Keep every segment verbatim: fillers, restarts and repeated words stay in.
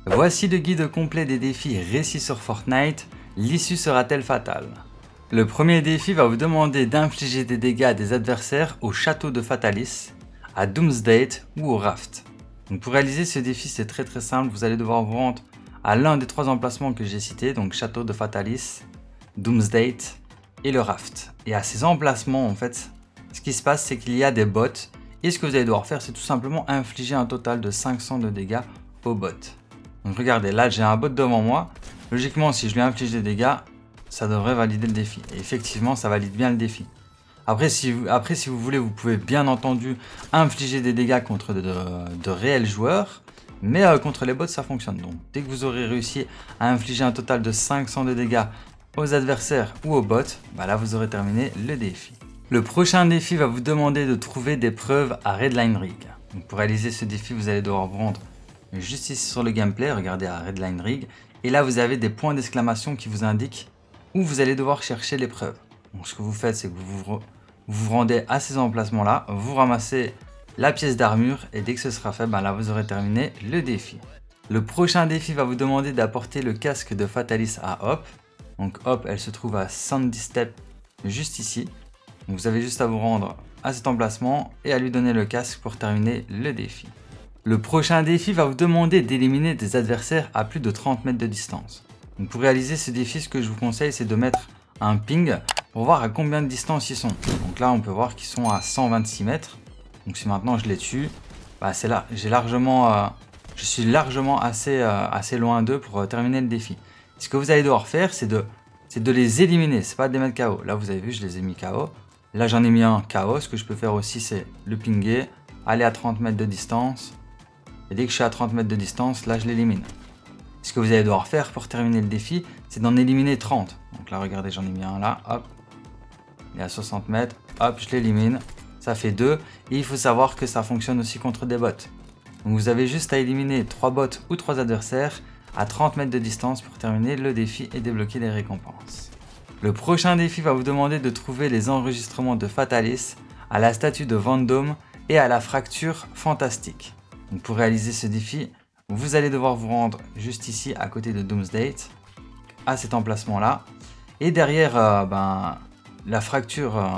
Voici le guide complet des défis récits sur Fortnite. L'issue sera-t-elle fatale? Le premier défi va vous demander d'infliger des dégâts à des adversaires au château de Fatalis, à Doomsday ou au Raft. Donc pour réaliser ce défi, c'est très très simple. Vous allez devoir vous rendre à l'un des trois emplacements que j'ai cités, donc château de Fatalis, Doomsday et le Raft. Et à ces emplacements, en fait, ce qui se passe, c'est qu'il y a des bots. Et ce que vous allez devoir faire, c'est tout simplement infliger un total de cinq cents de dégâts aux bots. Donc regardez, là j'ai un bot devant moi. Logiquement, si je lui inflige des dégâts, ça devrait valider le défi. Et effectivement, ça valide bien le défi. Après si, vous, après, si vous voulez, vous pouvez bien entendu infliger des dégâts contre de, de, de réels joueurs. Mais euh, contre les bots, ça fonctionne. Donc dès que vous aurez réussi à infliger un total de cinq cents de dégâts aux adversaires ou aux bots, bah là vous aurez terminé le défi. Le prochain défi va vous demander de trouver des preuves à Redline Rig. Donc pour réaliser ce défi, vous allez devoir vous rendre juste ici sur le gameplay, regardez à Redline Rig. Et là, vous avez des points d'exclamation qui vous indiquent où vous allez devoir chercher les preuves. Donc ce que vous faites, c'est que vous vous, vous vous rendez à ces emplacements-là, vous ramassez la pièce d'armure et dès que ce sera fait, ben là, vous aurez terminé le défi. Le prochain défi va vous demander d'apporter le casque de Fatalis à Hop. Donc Hop, elle se trouve à Sandy Step, juste ici. Donc vous avez juste à vous rendre à cet emplacement et à lui donner le casque pour terminer le défi. Le prochain défi va vous demander d'éliminer des adversaires à plus de trente mètres de distance. Donc pour réaliser ce défi, ce que je vous conseille, c'est de mettre un ping pour voir à combien de distance ils sont. Donc là, on peut voir qu'ils sont à cent vingt-six mètres. Donc si maintenant je les tue, bah c'est là, j'ai largement, euh, je suis largement assez, euh, assez loin d'eux pour euh, terminer le défi. Ce que vous allez devoir faire, c'est de, c'est de les éliminer, c'est pas de les mettre K O. Là, vous avez vu, je les ai mis K O. Là, j'en ai mis un K O. Ce que je peux faire aussi, c'est le pinguer, aller à trente mètres de distance. Et dès que je suis à trente mètres de distance, là, je l'élimine. Ce que vous allez devoir faire pour terminer le défi, c'est d'en éliminer trente. Donc là, regardez, j'en ai mis un là, hop. Il est à soixante mètres, hop, je l'élimine. Ça fait deux. Et il faut savoir que ça fonctionne aussi contre des bots. Donc vous avez juste à éliminer trois bots ou trois adversaires à trente mètres de distance pour terminer le défi et débloquer les récompenses. Le prochain défi va vous demander de trouver les enregistrements de Fatalis à la statue de Vendôme et à la fracture fantastique. Donc pour réaliser ce défi, vous allez devoir vous rendre juste ici à côté de Doomsday, à cet emplacement là. Et derrière euh, ben, la fracture euh,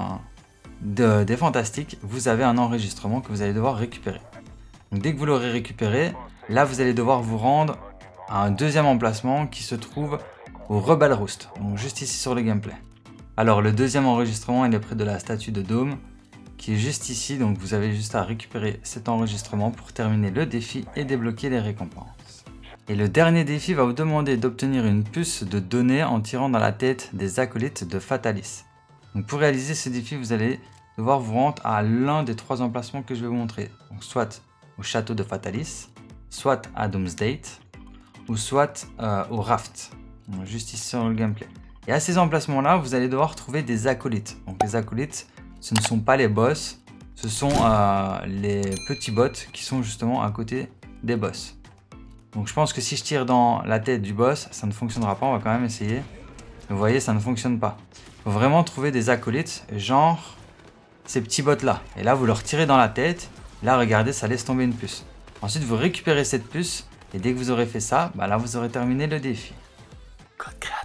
de, des fantastiques, vous avez un enregistrement que vous allez devoir récupérer. Donc dès que vous l'aurez récupéré, là vous allez devoir vous rendre à un deuxième emplacement qui se trouve au Rebel Roost, donc juste ici sur le gameplay. Alors le deuxième enregistrement, il est près de la statue de Dome, qui est juste ici, donc vous avez juste à récupérer cet enregistrement pour terminer le défi et débloquer les récompenses. Et le dernier défi va vous demander d'obtenir une puce de données en tirant dans la tête des acolytes de Fatalis. Donc pour réaliser ce défi, vous allez devoir vous rendre à l'un des trois emplacements que je vais vous montrer. Donc soit au château de Fatalis, soit à Doomsday, ou soit euh, au Raft, donc juste ici sur le gameplay. Et à ces emplacements-là, vous allez devoir trouver des acolytes. Donc les acolytes, ce ne sont pas les boss, ce sont euh, les petits bots qui sont justement à côté des boss. Donc je pense que si je tire dans la tête du boss, ça ne fonctionnera pas, on va quand même essayer. Vous voyez, ça ne fonctionne pas. Il faut vraiment trouver des acolytes, genre ces petits bots là. Et là, vous leur tirez dans la tête, là regardez, ça laisse tomber une puce. Ensuite, vous récupérez cette puce, et dès que vous aurez fait ça, bah là vous aurez terminé le défi. Code créateur.